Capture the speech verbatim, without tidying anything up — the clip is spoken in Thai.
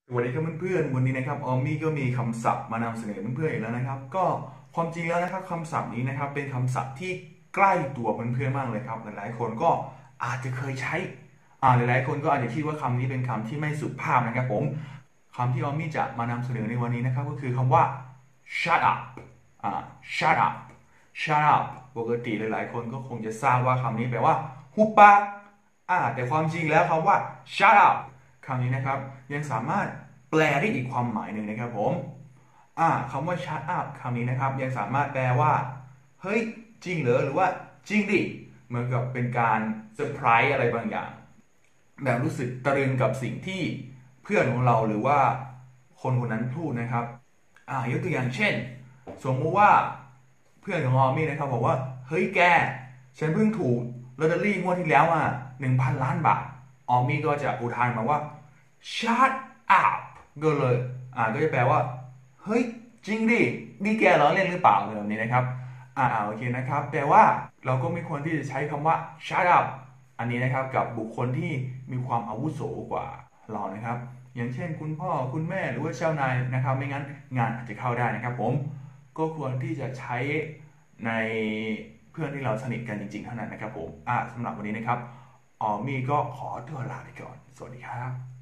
สวัสดีครับเพื่อนๆวันนี้นะครับออมมี่ก็มีคำศัพท์มานำเสนอเพื่อนๆอีกแล้วนะครับก็ความจริงแล้วนะครับคำศัพท์นี้นะครับเป็นคำศัพท์ที่ใกล้ตัวเพื่อนๆมากเลยครับหลายๆคนก็อาจจะเคยใช้อ่าหลายๆคนก็อาจจะคิดว่าคำนี้เป็นคำที่ไม่สุภาพนะครับผมคำที่ออมมี่จะมานำเสนอในวันนี้นะครับก็คือคำว่า shut up อ่า shut up shut up ปกติหลายๆคนก็คงจะทราบว่าคำนี้แปลว่าหุบปากอ่าแต่ความจริงแล้วคำว่า shut up คำนี้นะครับยังสามารถแปลได้อีกความหมายหนึ่งนะครับผมอ่าคำว่า shut up คำนี้นะครับยังสามารถแปลว่าเฮ้ยจริงเหรอหรือว่าจริงดิเหมือนกับเป็นการเซอร์ไพรส์อะไรบางอย่างแบบรู้สึกตะลึงกับสิ่งที่เพื่อนของเราหรือว่าคนคนนั้นพูดนะครับอ่ายกตัวอย่างเช่นสมมติว่าเพื่อนของออมมี่นะครับบอกว่าเฮ้ยแกฉันเพิ่งถูกลอตเตอรี่งวดที่แล้วมาหนึ่งพันล้านบาทออมมี่ก็จะอุทานมาว่า shut up ก็เลยอ่าก็จะแปลว่าเฮ้ยจริงดินี่แกล้อเล่นหรือเปล่าแบบนี้นะครับอ่าโอเคนะครับแต่ว่าเราก็ไม่ควรที่จะใช้คำว่า shut up อันนี้นะครับกับบุคคลที่มีความอาวุโสกว่าเรานะครับอย่างเช่นคุณพ่อคุณแม่หรือว่าเจ้านายนะครับไม่งั้นงานอาจจะเข้าได้นะครับผมก็ควรที่จะใช้ในเพื่อนที่เราสนิทกันจริงๆเท่านั้นนะครับผมอ่าสำหรับวันนี้นะครับออมมี่ก็ขอตัวลาไปก่อนสวัสดีครับ